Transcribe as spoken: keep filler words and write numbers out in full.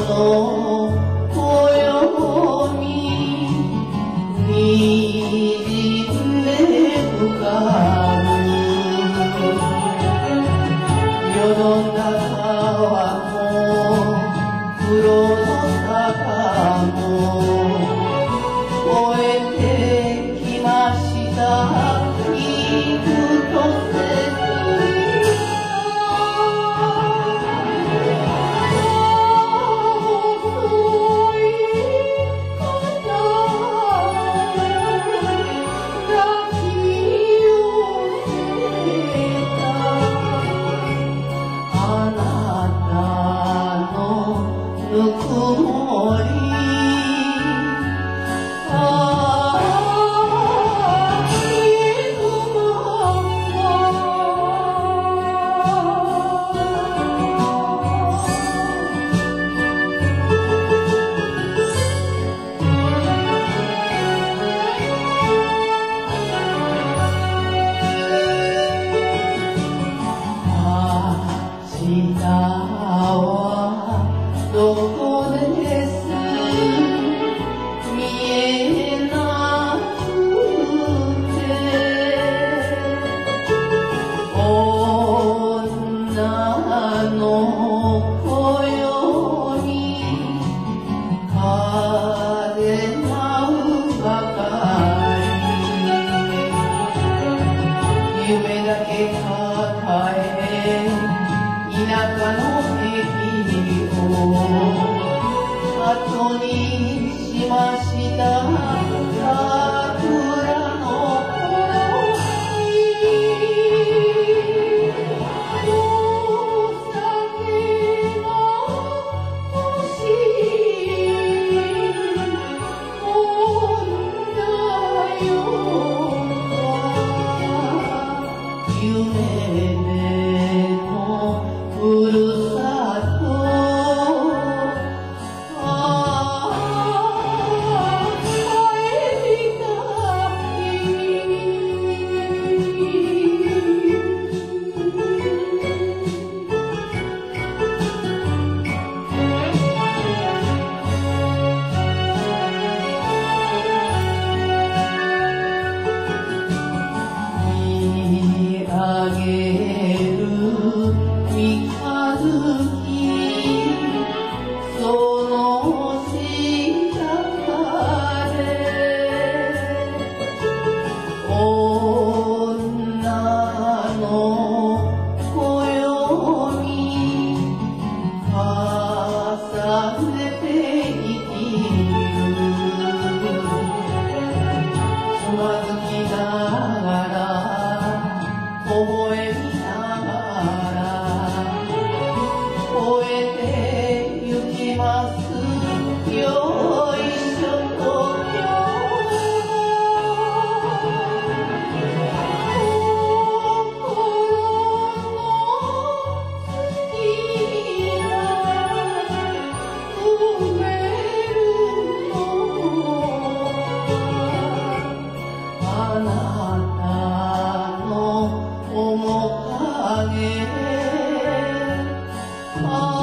の暦にじんで浮かぶ世の中も黒の坂も越えてきました幾とぬくもりああ家のま明日はどこです見えなくて女の暦風舞うばかり夢だけ抱え田舎の駅後にしました桜の頃にお酒が欲しい女よ夢でのふるさとあげる三日月その下で女の暦重ねて生きるつまずきながら微笑みながら越えてゆきますよいしょとあなたの面影